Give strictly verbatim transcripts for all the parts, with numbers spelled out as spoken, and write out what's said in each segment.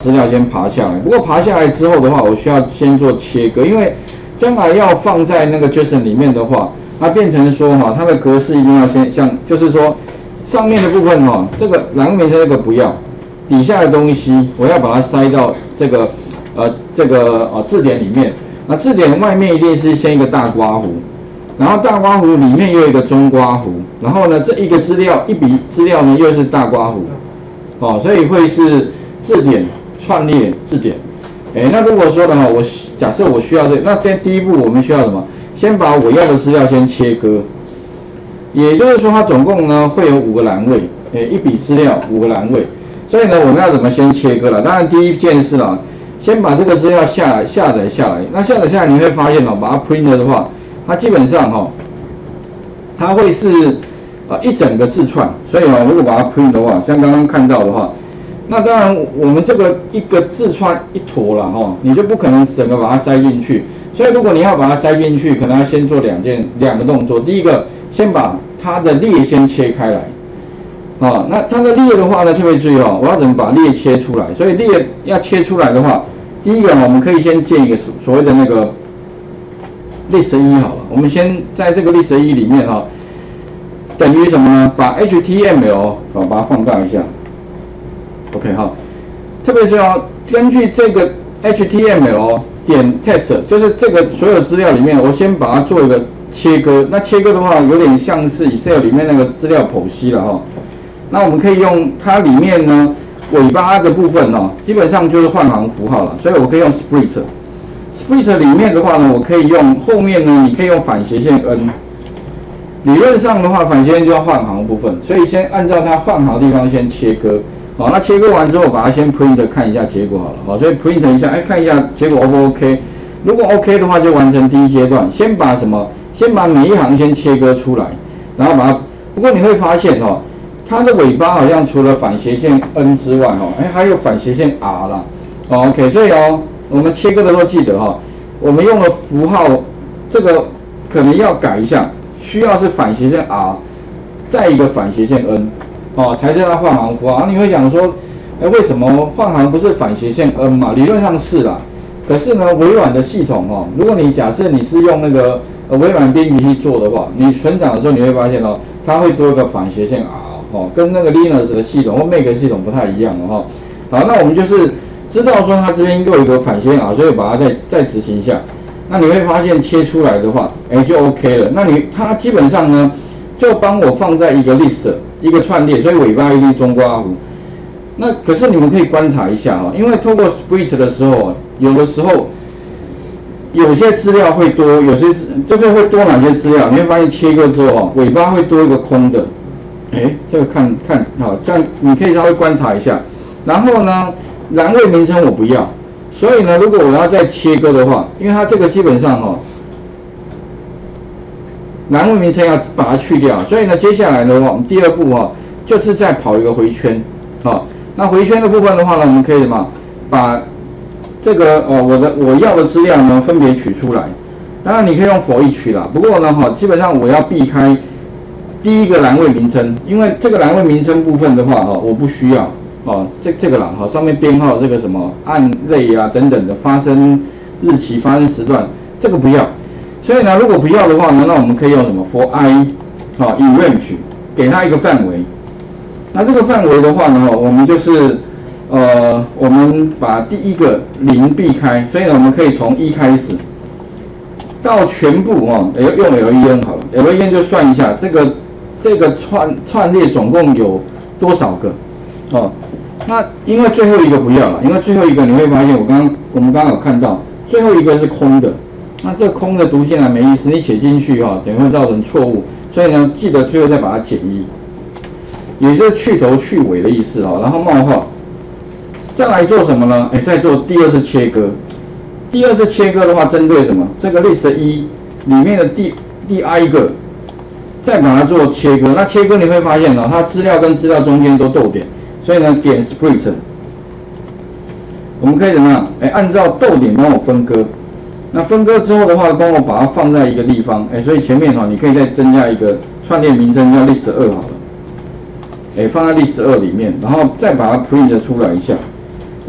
资料先爬下来。不过爬下来之后的话，我需要先做切割，因为将来要放在那个 JSON 里面的话，它变成说哈，它的格式一定要先像，就是说上面的部分哈，这个栏位名称这个不要，底下的东西我要把它塞到这个呃这个呃字典里面。那字典外面一定是先一个大括弧，然后大括弧里面又有一个中括弧，然后呢这一个资料一笔资料呢又是大括弧，哦，所以会是字典串列字典。哎，那如果说的话，我假设我需要这个，那第第一步我们需要什么？先把我要的资料先切割，也就是说它总共呢会有五个栏位，哎，一笔资料五个栏位，所以呢我们要怎么先切割了？当然第一件事啊，先把这个资料下来下载下来。那下载下来你会发现哦，把它 print 的话，它基本上哈、哦，它会是呃一整个字串，所以哦，如果把它 print 的话，像刚刚看到的话。那当然，我们这个一个字串一坨了哈，你就不可能整个把它塞进去。所以如果你要把它塞进去，可能要先做两件两个动作。第一个，先把它的列先切开来，啊，那它的列的话呢，特别注意哦，我要怎么把列切出来？所以列要切出来的话，第一个我们可以先建一个所谓的那个 list 一好了。我们先在这个 list 一里面哈，等于什么呢？把 H T M L 啊，把它放大一下。OK 哈，特别是要根据这个 H T M L 点 text， 就是这个所有资料里面，我先把它做一个切割。那切割的话，有点像是 Excel 里面那个资料剖析了哈。那我们可以用它里面呢尾巴的部分哦，基本上就是换行符号了，所以我可以用 split。split 里面的话呢，我可以用后面呢，你可以用反斜线 N。理论上的话，反斜线就要换行的部分，所以先按照它换行的地方先切割。好，那切割完之后，把它先 print 看一下结果好了。好，所以 print 一下，哎，看一下结果 O 不 OK？ 如果 OK 的话，就完成第一阶段，先把什么？先把每一行先切割出来，然后把它。不过你会发现哦，它的尾巴好像除了反斜线 N 之外，哦，哎，还有反斜线 R 啦。哦 OK， 所以哦，我们切割的时候记得哈、哦，我们用的符号这个可能要改一下，需要是反斜线 R， 再一个反斜线 N。哦，才是它换行符号。然后你会想说，哎，为什么换行不是反斜线 N 嘛？理论上是啦，可是呢，微软的系统哦，如果你假设你是用那个呃微软编辑器做的话，你存档的时候你会发现哦，它会多一个反斜线 R 哦，跟那个 Linux 的系统或 Mac 系统不太一样的哈、哦。好，那我们就是知道说它这边又有一个反斜线 R， 所以把它再再执行一下。那你会发现切出来的话，哎，就 OK 了。那你它基本上呢，就帮我放在一个 list。一个串列，所以尾巴一定中括弧。那可是你们可以观察一下哈，因为透过 split 的时候，有的时候有些资料会多，有些这个会多哪些资料？你会发现切割之后哈，尾巴会多一个空的。哎，这个看看好，这样你可以稍微观察一下。然后呢，栏位名称我不要，所以呢，如果我要再切割的话，因为它这个基本上哈。栏位名称要把它去掉，所以呢，接下来的话，我们第二步哈、哦，就是再跑一个回圈，啊、哦，那回圈的部分的话呢，我们可以什么，把这个哦，我的我要的资料呢分别取出来，当然你可以用 for each 啦，不过呢哈、哦，基本上我要避开第一个栏位名称，因为这个栏位名称部分的话哈、哦，我不需要哦，这这个啦哈、哦，上面编号这个什么按类啊等等的发生日期、发生时段，这个不要。所以呢，如果不要的话呢，那我们可以用什么 for i， 好 in range， 给它一个范围。那这个范围的话呢，我们就是呃，我们把第一个零避开，所以呢，我们可以从一开始到全部哦，用 len 好了 ，len 就算一下这个这个串串列总共有多少个哦。那因为最后一个不要了，因为最后一个你会发现，我刚刚我们刚刚有看到最后一个是空的。那这空的读进来没意思，你写进去哈、哦，等于会造成错误，所以呢，记得最后再把它减一，也就是去头去尾的意思哈、哦。然后冒号，再来做什么呢？哎，再做第二次切割。第二次切割的话，针对什么？这个 list 一里面的第第 i 个，再把它做切割。那切割你会发现呢、哦，它资料跟资料中间都逗点，所以呢，点 split， 我们可以怎么样？哎，按照逗点帮我分割。那分割之后的话，帮我把它放在一个地方，哎，所以前面哈、哦，你可以再增加一个串列名称叫 list 二好了，哎，放在 list 二里面，然后再把它 print 出来一下。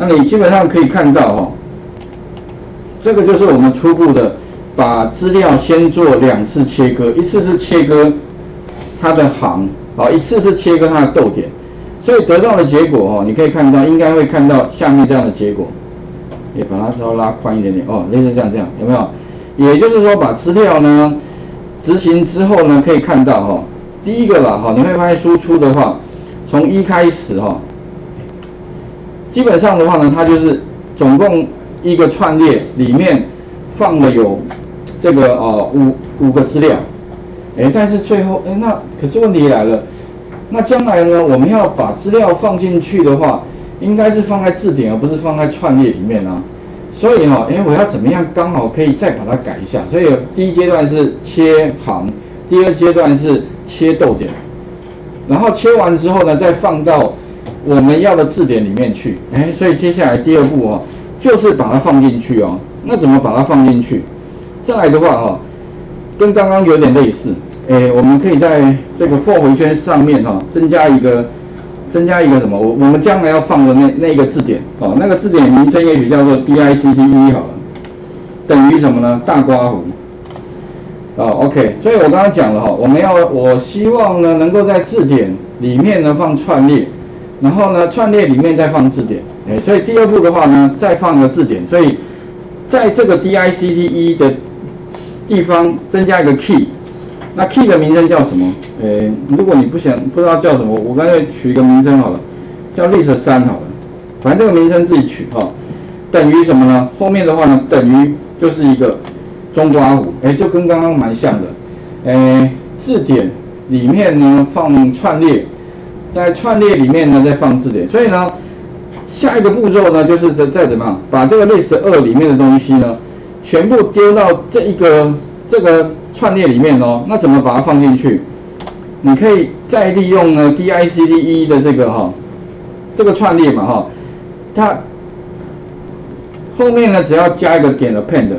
那你基本上可以看到哈，这个就是我们初步的把资料先做两次切割，一次是切割它的行，啊，一次是切割它的逗点，所以得到的结果哦，你可以看到，应该会看到下面这样的结果，也把它稍微拉宽一点点哦，类似像这样，有没有？也就是说，把资料呢执行之后呢，可以看到哈，第一个啦哈，你会发现输出的话，从一开始哈，基本上的话呢，它就是总共一个串列里面放了有这个哦五五个资料，哎，但是最后哎那可是问题来了，那将来呢，我们要把资料放进去的话，应该是放在字典，而不是放在串列里面啊。所以哈、哦，哎，我要怎么样刚好可以再把它改一下？所以第一阶段是切行，第二阶段是切逗点，然后切完之后呢，再放到我们要的字典里面去。哎，所以接下来第二步哦，就是把它放进去哦。那怎么把它放进去？再来的话哦，跟刚刚有点类似。哎，我们可以在这个 for 回圈上面哈、哦，增加一个。增加一个什么？我我们将来要放的那那个字典哦，那个字典名称也许叫做 D I C T E 好了，等于什么呢？大刮胡。哦 ，OK， 所以我刚刚讲了哈，我们要我希望呢能够在字典里面呢放串列，然后呢串列里面再放字典，哎，所以第二步的话呢再放个字典，所以在这个 D I C T E 的地方增加一个 key。那 key 的名称叫什么？诶，如果你不想不知道叫什么，我干脆取一个名称好了，叫 list 三好了。反正这个名称自己取哦。等于什么呢？后面的话呢，等于就是一个中刮弧，诶，就跟刚刚蛮像的。诶，字典里面呢放串列，在串列里面呢再放字典。所以呢，下一个步骤呢就是再再怎么样，把这个 list 二里面的东西呢，全部丢到这一个这个。串列里面哦，那怎么把它放进去？你可以再利用呢 D I C T E 的这个哈、哦，这个串列嘛哈、哦，它后面呢只要加一个点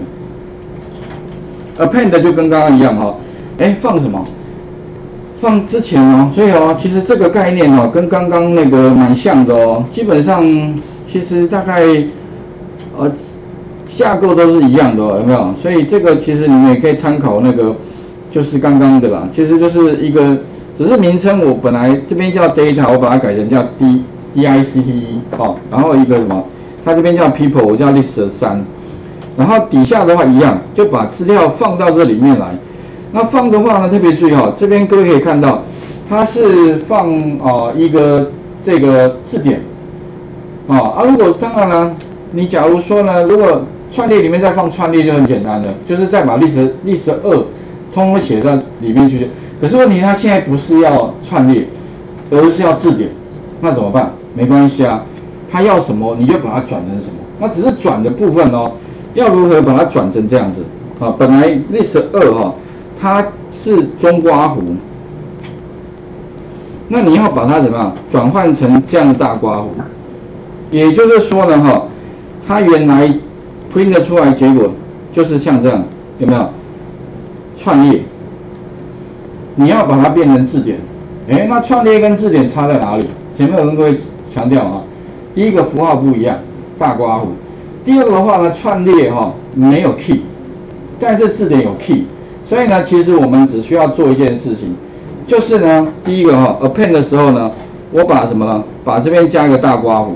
append，append 就跟刚刚一样哈、哦，哎放什么？放之前哦，所以哦，其实这个概念哦跟刚刚那个蛮像的哦，基本上其实大概呃。架构都是一样的、哦，有没有？所以这个其实你们也可以参考那个，就是刚刚的啦。其实就是一个，只是名称我本来这边叫 data， 我把它改成叫 D D I C T E 哦，然后一个什么，它这边叫 people， 我叫 list 三，然后底下的话一样，就把资料放到这里面来。那放的话呢，特别注意哈、哦，这边各位可以看到，它是放啊、呃、一个这个字典，啊啊，如果当然了，你假如说呢，如果串列里面再放串列就很简单了，就是再把历史历史二通通写到里面去。可是问题它现在不是要串列，而是要字典，那怎么办？没关系啊，它要什么你就把它转成什么。那只是转的部分哦，要如何把它转成这样子啊？本来历史二哈，它是中刮弧，那你要把它怎么样转换成这样的大刮弧？也就是说呢哈，它原来print 的出来结果就是像这样，有没有？串列，你要把它变成字典，哎，那串列跟字典差在哪里？前面有跟各位强调啊，第一个符号不一样，大刮弧；第二个的话呢，串列哈、哦、没有 key， 但是字典有 key， 所以呢，其实我们只需要做一件事情，就是呢，第一个哈、哦、append 的时候呢，我把什么呢？把这边加一个大刮弧。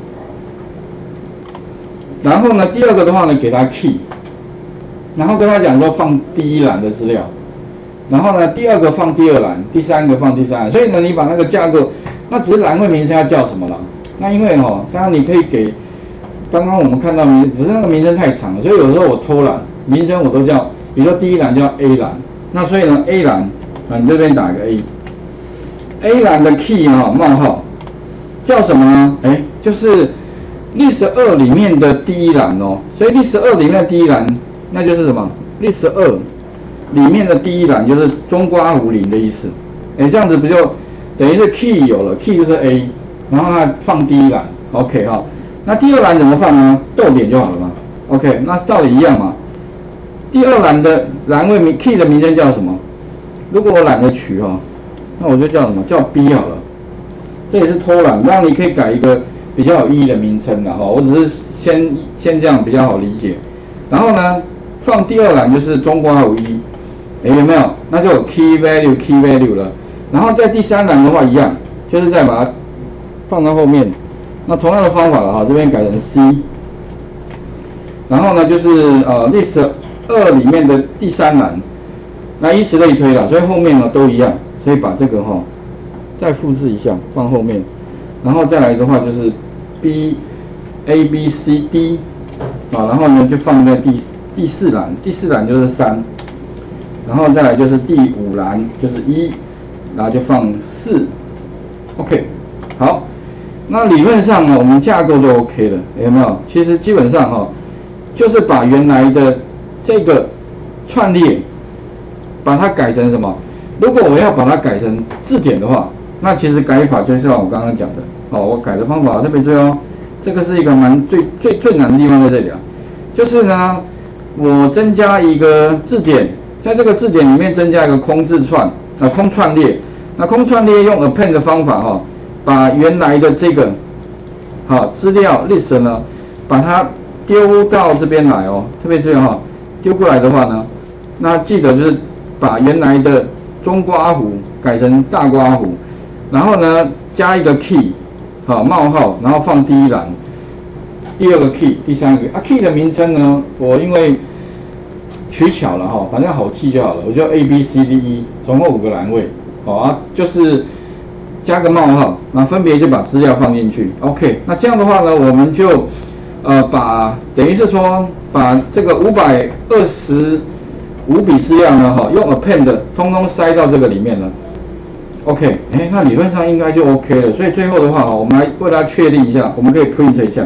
然后呢，第二个的话呢，给它 key， 然后跟他讲说放第一栏的资料，然后呢，第二个放第二栏，第三个放第三栏。所以呢，你把那个架构，那只是栏位名称要叫什么了？那因为哦，当然你可以给，刚刚我们看到名，只是那个名称太长了，所以有时候我偷懒，名称我都叫，比如说第一栏叫 A 栏，那所以呢 A 栏啊，你这边打个 A，A 栏的 key 哈、哦、冒号叫什么呢？哎，就是。历史二里面的第一栏哦，所以历史二里面的第一栏，那就是什么？历史二里面的第一栏就是中刮弧零的意思。哎，这样子不就等于是 key 有了 ，key 就是 A， 然后它放第一栏 ，OK 哈、哦。那第二栏怎么放呢？逗点就好了嘛 ，OK， 那道理一样嘛。第二栏的栏位名 key 的名称叫什么？如果我懒得取哈、哦，那我就叫什么？叫 B 好了。这也是偷懒，那你可以改一个。 比较有意义的名称了哈。我只是先先这样比较好理解。然后呢，放第二栏就是中括弧一，哎有没有？那就有 key value key value 了。然后在第三栏的话一样，就是再把它放到后面。那同样的方法了哈，这边改成 C。然后呢，就是呃 list 二里面的第三栏，那以此类推了，所以后面呢都一样。所以把这个哈再复制一下，放后面。然后再来的话就是 B A B C D 啊，然后呢就放在第第四栏，第四栏就是三，然后再来就是第五栏就是一，然后就放四 ，OK， 好，那理论上呢我们架构都 OK 了，有没有？其实基本上哈，就是把原来的这个串列，把它改成什么？如果我要把它改成字典的话，那其实改法就像我刚刚讲的，哦，我改的方法特别注意哦，这个是一个蛮最最最难的地方在这里啊，就是呢，我增加一个字典，在这个字典里面增加一个空字串，啊空串列，那空串列用 append 的方法哈、哦，把原来的这个好资料 list 呢，把它丢到这边来哦，特别注意哈、哦，丢过来的话呢，那记得就是把原来的中括弧改成大括弧，然后呢加一个 key， 好冒号，然后放第一栏，第二个 key， 第三个 key 啊 key 的名称呢，我因为取巧了哈，反正好记就好了，我就 A B C D E， 总共五个栏位，好啊，就是加个冒号，那分别就把资料放进去 ，OK， 那这样的话呢，我们就呃把等于是说把这个五百二十五笔资料呢，哈，用 append 通通塞到这个里面了。OK， 哎，那理论上应该就 OK 了。所以最后的话，我们来为大家确定一下，我们可以 print 一下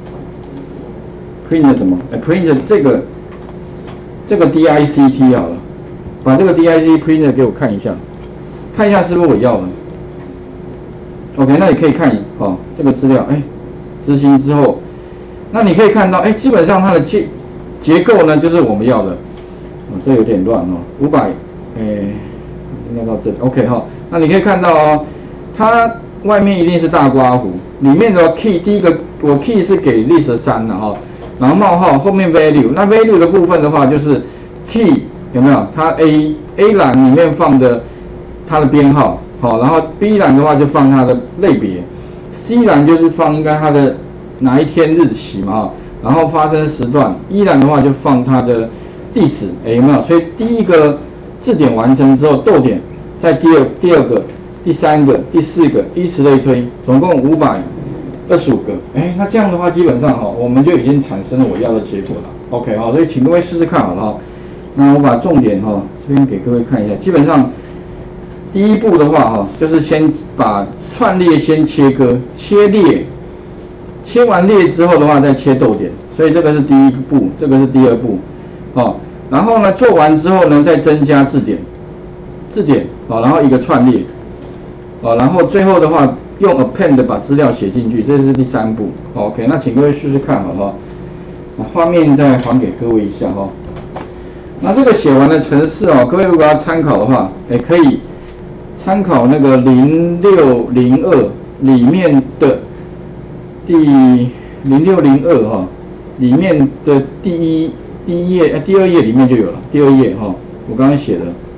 ，print 什么？哎 ，print 这个这个 dict 好了，把这个 dict print 给我看一下，看一下是不是我要的。OK， 那你可以看哦，这个资料，哎，执行之后，那你可以看到，哎，基本上它的结结构呢，就是我们要的。哦、这有点乱哦，五百，诶，应该到这里 ，OK 哈、哦。那你可以看到哦，它外面一定是大括弧，里面的 key 第一个我 key 是给 list 三的哈，然后冒号后面 value， 那 value 的部分的话就是 key 有没有？它 A A 栏里面放的它的编号，好，然后 B 栏的话就放它的类别 ，C 栏就是放应该它的哪一天日期嘛，然后发生时段 ，E 栏的话就放它的地址，哎有没有？所以第一个字典完成之后，逗点在第二第二个、第三个、第四个，依此类推，总共五百二十五个。哎，那这样的话，基本上哈，我们就已经产生了我要的结果了。OK 哈，所以请各位试试看好了哈。那我把重点哈这边给各位看一下，基本上第一步的话哈，就是先把串列先切割，切列，切完列之后的话再切逗点，所以这个是第一步，这个是第二步。哦，然后呢，做完之后呢，再增加字典，字典，哦，然后一个串列，哦，然后最后的话用 append 把资料写进去，这是第三步。哦、OK， 那请各位试试看，好不好？那画面再还给各位一下哈、哦。那这个写完的程式哦，各位如果要参考的话，也可以参考那个零六零二里面的第零六零二哈，里面的第一。第一页、呃，第二页里面就有了。第二页哈、哦，我刚刚写的。